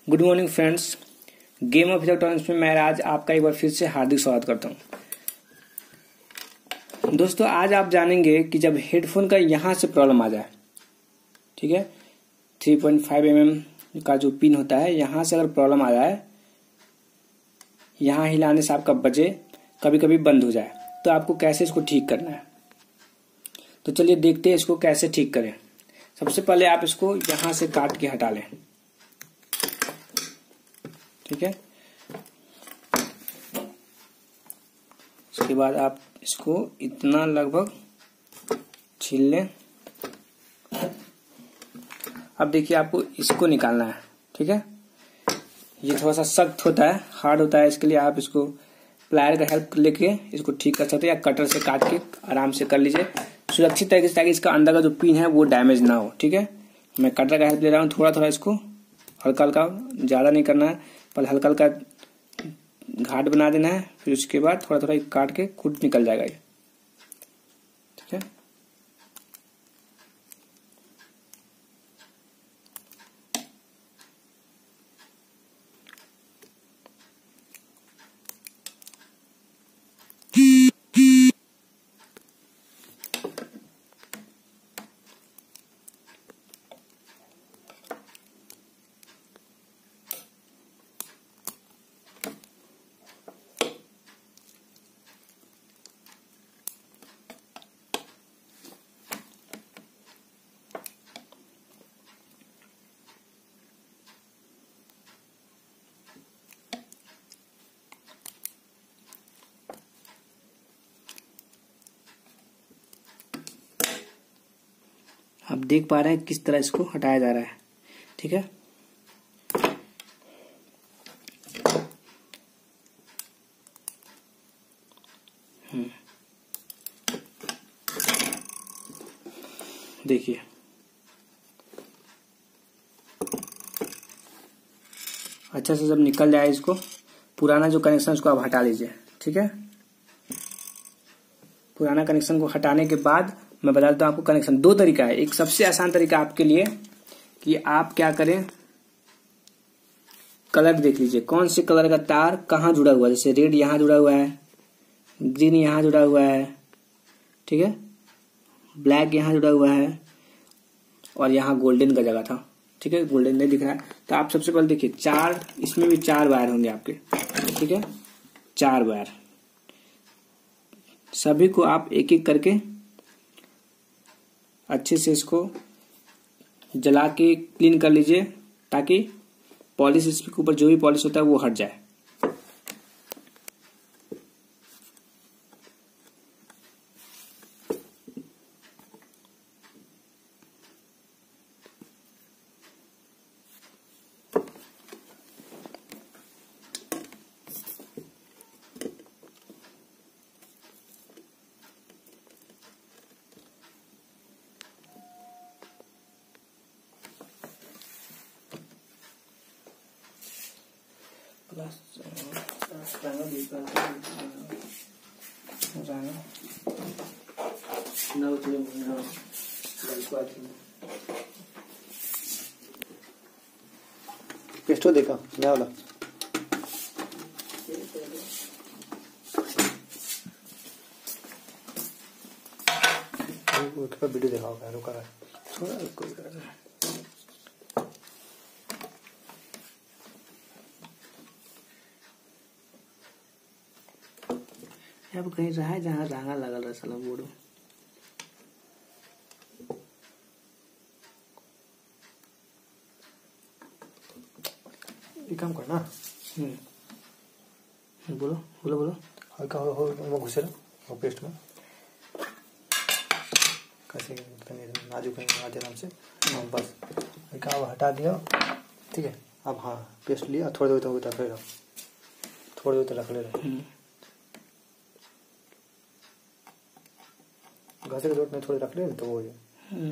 Good morning friends, game of electronics में मैं आज आपका एक बार फिर से हार्दिक स्वागत करता हूं। दोस्तों, आज आप जानेंगे कि जब हेडफोन का यहां से प्रॉब्लम आ जाए, ठीक है, 3.5 mm का जो पिन होता है यहां से अगर प्रॉब्लम आ जाए, यहां हिलाने से आपका बजे कभी कभी बंद हो जाए, तो आपको कैसे इसको ठीक करना है। तो चलिए देखते हैं इसको कैसे ठीक करें। सबसे पहले आप इसको यहां से काट के हटा लें, ठीक है। उसके बाद आप इसको इतना लगभग छील लें। अब देखिए आपको इसको निकालना है, ठीक है। ये थोड़ा सा सख्त होता है, हार्ड होता है, इसके लिए आप इसको प्लायर का हेल्प लेके इसको ठीक कर सकते हैं या कटर से काट के आराम से कर लीजिए सुरक्षित तरीके से, ताकि इसका अंदर का जो पिन है वो डैमेज ना हो, ठीक है। मैं कटर का हेल्प ले रहा हूँ, थोड़ा थोड़ा इसको हल्का हल्का, ज्यादा नहीं करना है, पहले हल्का हल्का घाट बना देना है, फिर उसके बाद थोड़ा थोड़ा काट के खुद निकल जाएगा ये, ठीक है। आप देख पा रहे हैं किस तरह इसको हटाया जा रहा है, ठीक है। देखिए अच्छा से जब निकल जाए इसको, पुराना जो कनेक्शन उसको आप हटा लीजिए, ठीक है। पुराना कनेक्शन को हटाने के बाद मैं बता देता हूं आपको कनेक्शन दो तरीका है। एक सबसे आसान तरीका आपके लिए कि आप क्या करें, कलर देख लीजिए, कौन से कलर का तार कहाँ जुड़ा हुआ है। जैसे रेड यहाँ जुड़ा हुआ है, ग्रीन यहाँ जुड़ा हुआ है, ठीक है, ब्लैक यहाँ जुड़ा हुआ है, और यहाँ गोल्डन का जगह था, ठीक है, गोल्डन नहीं दिख रहा है। तो आप सबसे पहले देखिए, चार, इसमें भी 4 वायर होंगे आपके, ठीक है, 4 वायर। सभी को आप एक एक करके अच्छे से इसको जला के क्लीन कर लीजिए, ताकि पॉलिश, इसके ऊपर जो भी पॉलिश होता है वो हट जाए। पेस्टो देखा नया वाला, वीडियो देखा होगा, रुका है थोड़ा, अब कहीं रहा है जहाँ रांगा लगल रहा साला बोर्ड। ये काम करना, बोलो बोलो बोलो, हल्का हो घुसे ना पेस्ट में, कैसे नाजुक आराम से, बस हल्का हटा दिया, ठीक है। अब हाँ पेस्ट लिया, थोड़ी देर तक रख ले रहा, थोड़ी देर तक रख ले रहा, घसे की जरूरत नहीं, थोड़ी रख ले तो वो है।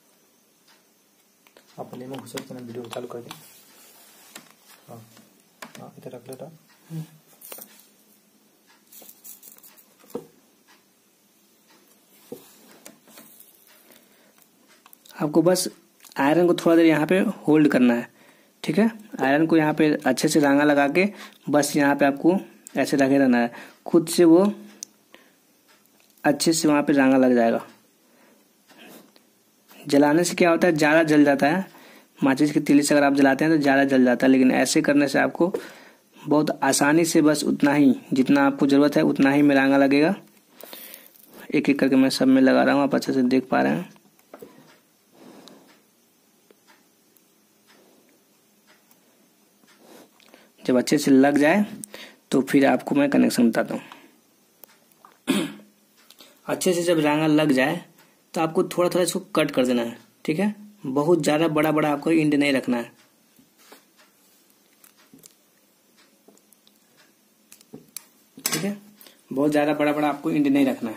आप लेमन घुसे तो वीडियो चालू कर दें। हाँ हाँ इधर रख ले रहा, आपको बस आयरन को थोड़ा देर यहाँ पे होल्ड करना है, ठीक है। आयरन को यहाँ पे अच्छे से रांगा लगा के बस यहाँ पे आपको ऐसे रखे रहना है, खुद से वो अच्छे से वहाँ पे रांगा लग जाएगा। जलाने से क्या होता है, ज़्यादा जल जाता है। माचिस की तीली से अगर आप जलाते हैं तो ज़्यादा जल जाता है, लेकिन ऐसे करने से आपको बहुत आसानी से बस उतना ही जितना आपको ज़रूरत है उतना ही में रांगा लगेगा। एक एक करके मैं सब में लगा रहा हूँ, आप अच्छे से देख पा रहे हैं। जब अच्छे से लग जाए तो फिर आपको मैं कनेक्शन बताता हूँ। अच्छे से जब रांगा लग जाए तो आपको थोड़ा थोड़ा इसको कट कर देना है, ठीक है। बहुत ज़्यादा बड़ा बड़ा आपको इंड नहीं रखना है, ठीक है। बहुत ज़्यादा बड़ा बड़ा आपको इंड नहीं रखना है।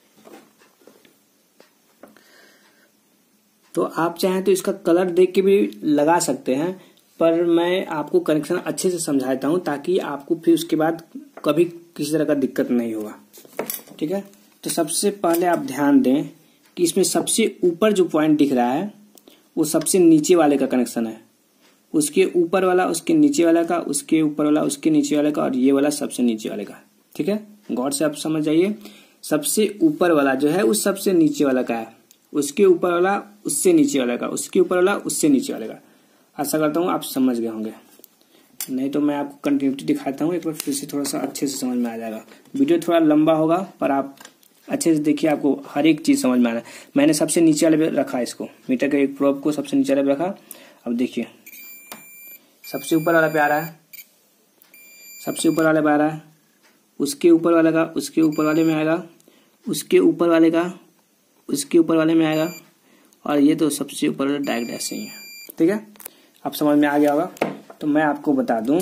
तो आप चाहें तो इसका कलर देख के भी लगा सकते हैं, पर मैं आपको कनेक्शन अच्छे से समझाता हूं ताकि आपको फिर उसके बाद कभी किसी तरह का दिक्कत नहीं होगा, ठीक है। तो सबसे पहले आप ध्यान दें कि इसमें सबसे ऊपर जो पॉइंट दिख रहा है वो सबसे नीचे वाले का कनेक्शन है, उसके ऊपर वाला उसके नीचे वाला का, उसके ऊपर वाला उसके नीचे वाले का, और ये वाला सबसे नीचे वाले का, ठीक है। गौर से आप समझ जाइए, सबसे ऊपर वाला जो है उस सबसे नीचे वाला का है, उसके ऊपर वाला उससे नीचे वाले का, उसके ऊपर वाला उससे नीचे वाले का। आशा करता हूँ आप समझ गए होंगे, नहीं तो मैं आपको कंटिन्यूटी दिखाता हूँ एक बार फिर से, थोड़ा सा अच्छे से समझ में आ जाएगा। वीडियो थोड़ा लंबा होगा पर आप अच्छे से देखिए, आपको हर एक चीज़ समझ में आना है। मैंने सबसे नीचे वाले पे रखा इसको, मीटर के एक प्रोब को सबसे नीचे वाले पे रखा। अब देखिए सबसे ऊपर वाला पे आ रहा है, सबसे ऊपर वाले पे आ रहा है, उसके ऊपर वाले का उसके ऊपर वाले में आएगा, उसके ऊपर वाले का उसके ऊपर वाले में आएगा, और ये तो सबसे ऊपर वाला डायरेक्ट ऐसे ही है, ठीक है। आप समझ में आ गया होगा। तो मैं आपको बता दूं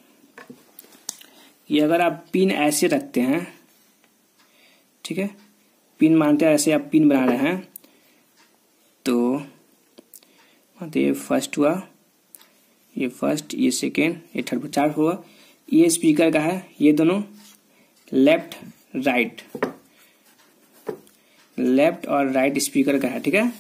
कि अगर आप पिन ऐसे रखते हैं, ठीक है, पिन मानते हैं ऐसे आप पिन बना रहे हैं, तो ये फर्स्ट हुआ, ये फर्स्ट, ये सेकेंड, ये थर्ड, 4 हुआ। ये स्पीकर का है, ये दोनों लेफ्ट राइट, लेफ्ट और राइट स्पीकर का है, ठीक है।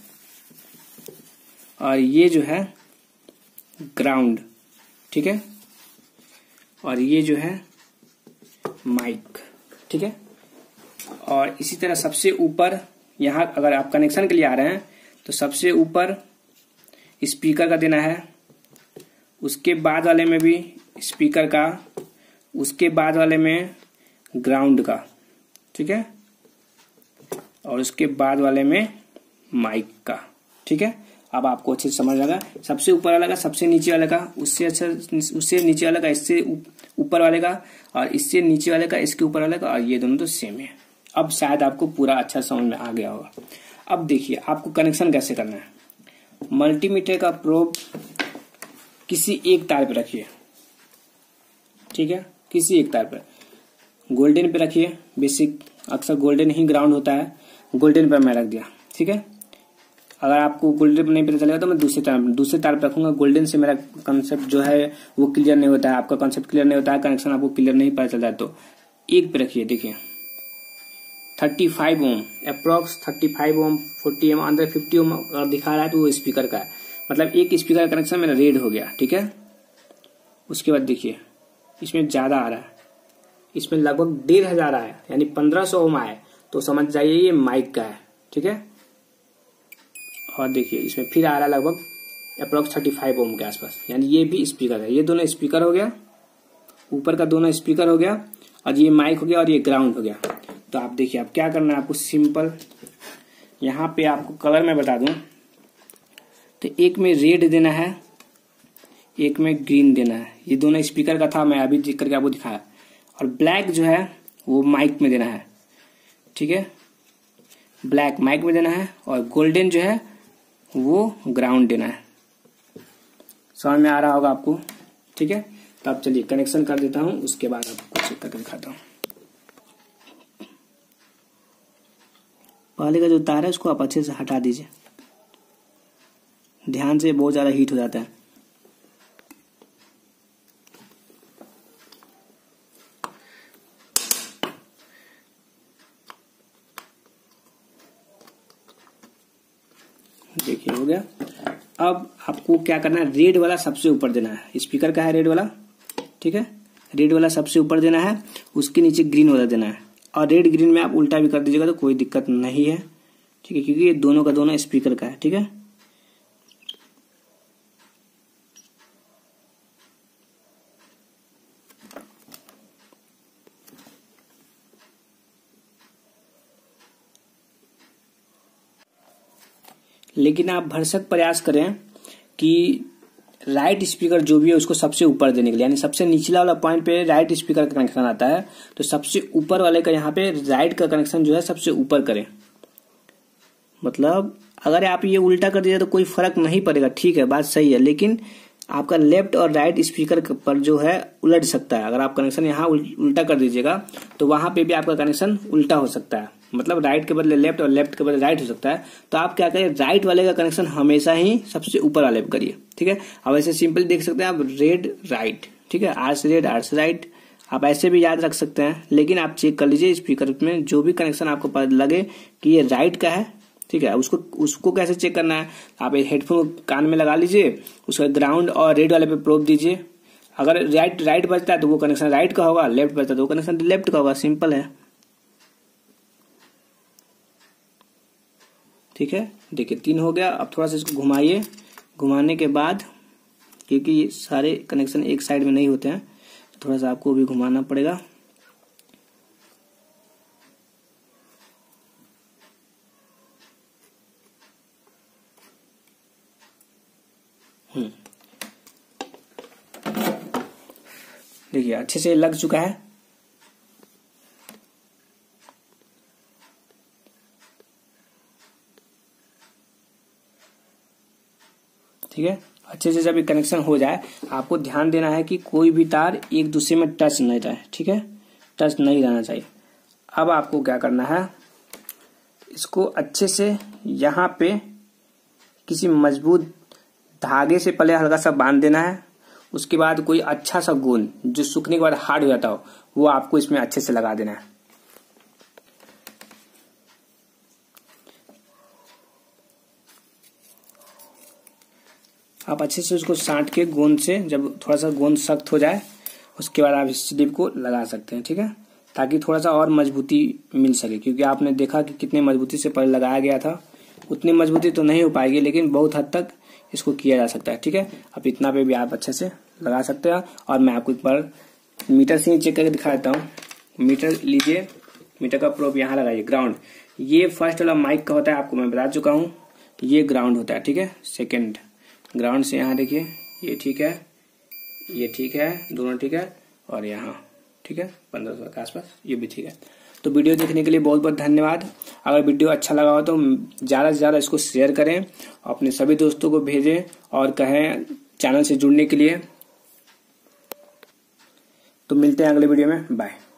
और ये जो है ग्राउंड, ठीक है, और ये जो है माइक, ठीक है। और इसी तरह सबसे ऊपर यहाँ अगर आप कनेक्शन के लिए आ रहे हैं तो सबसे ऊपर स्पीकर का देना है, उसके बाद वाले में भी स्पीकर का, उसके बाद वाले में ग्राउंड का, ठीक है, और उसके बाद वाले में माइक का, ठीक है। अब आपको अच्छे से समझ आएगा। सबसे ऊपर वाले का, सबसे नीचे वाले का, उससे अच्छा उससे नीचे वाले का, इससे ऊपर वाले का, और इससे नीचे वाले का, इसके ऊपर वाले का, और ये दोनों तो सेम है। अब शायद आपको पूरा अच्छा समझ में आ गया होगा। अब देखिए आपको कनेक्शन कैसे करना है। मल्टीमीटर का प्रोब किसी एक तार पे रखिए, ठीक है, किसी एक तार पे, गोल्डन पे रखिए। बेसिक अक्सर गोल्डन ही ग्राउंड होता है, गोल्डन पे मैं रख दिया, ठीक है। अगर आपको गोल्डन पे नहीं पता चलेगा तो मैं दूसरे तार पे रखूंगा। गोल्डन से मेरा कंसेप्ट जो है वो क्लियर नहीं होता है, आपका कंसेप्ट क्लियर नहीं होता है, कनेक्शन आपको क्लियर नहीं पता चलता है, तो एक पे रखिए। देखिए 35 ओम, अप्रोक्स 35 ओम, 40 ओम, अंदर 50 ओम अगर दिखा रहा है तो वो स्पीकर का है, मतलब एक स्पीकर का कनेक्शन मेरा रेड हो गया, ठीक है। उसके बाद देखिए इसमें ज्यादा आ रहा है, इसमें लगभग 1500 आया, यानी 1500 ओम आए, तो समझ जाइए ये माइक का है, ठीक है। और देखिए इसमें फिर आ रहा है लगभग अप्रोक्स 35 ओम के आसपास, यानी ये भी स्पीकर है। ये दोनों स्पीकर हो गया, ऊपर का दोनों स्पीकर हो गया, और ये माइक हो गया, और ये ग्राउंड हो गया। तो आप देखिए आप क्या करना है, आपको सिंपल यहाँ पे आपको कलर में बता दूं तो एक में रेड देना है, एक में ग्रीन देना है। ये दोनों स्पीकर का था, मैं अभी देख करके आपको दिखाया। और ब्लैक जो है वो माइक में देना है, ठीक है, ब्लैक माइक में देना है, और गोल्डन जो है वो ग्राउंड देना है। समझ में आ रहा होगा आपको, ठीक है। तो आप चलिए कनेक्शन कर देता हूं, उसके बाद आपको चेक करके दिखाता हूं। पहले का जो तार है उसको आप अच्छे से हटा दीजिए, ध्यान से, बहुत ज्यादा हीट हो जाता है। देखिए हो गया। अब आपको क्या करना है, रेड वाला सबसे ऊपर देना है। स्पीकर का है रेड वाला, ठीक है, रेड वाला सबसे ऊपर देना है, उसके नीचे ग्रीन वाला देना है। और रेड ग्रीन में आप उल्टा भी कर दीजिएगा तो कोई दिक्कत नहीं है, ठीक है, क्योंकि ये दोनों का दोनों स्पीकर का है, ठीक है। लेकिन आप भरसक प्रयास करें कि राइट स्पीकर जो भी है उसको सबसे ऊपर देने के लिए, यानी सबसे निचला वाला पॉइंट पे राइट स्पीकर का कनेक्शन आता है, तो सबसे ऊपर वाले का यहाँ पे राइट का कनेक्शन जो है सबसे ऊपर करें। मतलब अगर आप ये उल्टा कर दीजिए तो कोई फर्क नहीं पड़ेगा, ठीक है, बात सही है, लेकिन आपका लेफ्ट और राइट स्पीकर पर जो है उलट सकता है। अगर आप कनेक्शन यहाँ उल्टा कर दीजिएगा तो वहां पे भी आपका कनेक्शन उल्टा हो सकता है, मतलब राइट के बदले लेफ्ट और लेफ्ट के बदले राइट हो सकता है। तो आप क्या करें, राइट वाले का कनेक्शन हमेशा ही सबसे ऊपर वाले पे करिए, ठीक है। अब ऐसे सिंपल देख सकते हैं आप, रेड राइट, ठीक है, आर से रेड आर से राइट, आप ऐसे भी याद रख सकते हैं। लेकिन आप चेक कर लीजिए स्पीकर में जो भी कनेक्शन आपको लगे कि ये राइट का है, ठीक है, उसको कैसे चेक करना है, आप हेडफोन कान में लगा लीजिए, उसका ग्राउंड और रेड वाले पे प्रोब दीजिए। अगर राइट बजता है तो वो कनेक्शन राइट का होगा, लेफ्ट बजता है तो वो कनेक्शन लेफ्ट का होगा, सिंपल है, ठीक है। देखिए 3 हो गया। अब थोड़ा सा इसको घुमाइए, घुमाने के बाद, क्योंकि ये सारे कनेक्शन एक साइड में नहीं होते हैं, तो थोड़ा सा आपको भी घुमाना पड़ेगा। देखिए अच्छे से लग चुका है, ठीक है। अच्छे से जब ये कनेक्शन हो जाए, आपको ध्यान देना है कि कोई भी तार एक दूसरे में टच नहीं रहे, ठीक है, टच नहीं रहना चाहिए। अब आपको क्या करना है, इसको अच्छे से यहाँ पे किसी मजबूत धागे से पहले हल्का सा बांध देना है। उसके बाद कोई अच्छा सा गोंद जो सूखने के बाद हार्ड हो जाता हो वो आपको इसमें अच्छे से लगा देना है। आप अच्छे से उसको साँट के गोंद से, जब थोड़ा सा गोंद सख्त हो जाए उसके बाद आप इस स्लिप को लगा सकते हैं, ठीक है, ताकि थोड़ा सा और मजबूती मिल सके। क्योंकि आपने देखा कि कितने मजबूती से पहले लगाया गया था, उतनी मजबूती तो नहीं हो पाएगी, लेकिन बहुत हद तक इसको किया जा सकता है, ठीक है। अब इतना पे भी आप अच्छे से लगा सकते हैं। और मैं आपको एक बार मीटर से चेक करके दिखा देता हूँ। मीटर लीजिए, मीटर का प्रोब यहाँ लगाइए, ग्राउंड, ये फर्स्ट वाला माइक का होता है, आपको मैं बता चुका हूँ, ये ग्राउंड होता है, ठीक है। सेकेंड ग्राउंड से यहाँ देखिए, ये ठीक है, ये ठीक है, दोनों ठीक है, और यहाँ ठीक है 1500 के आसपास, ये भी ठीक है। तो वीडियो देखने के लिए बहुत बहुत धन्यवाद। अगर वीडियो अच्छा लगा हो तो ज़्यादा से ज़्यादा इसको शेयर करें, अपने सभी दोस्तों को भेजें और कहें चैनल से जुड़ने के लिए। तो मिलते हैं अगले वीडियो में, बाय।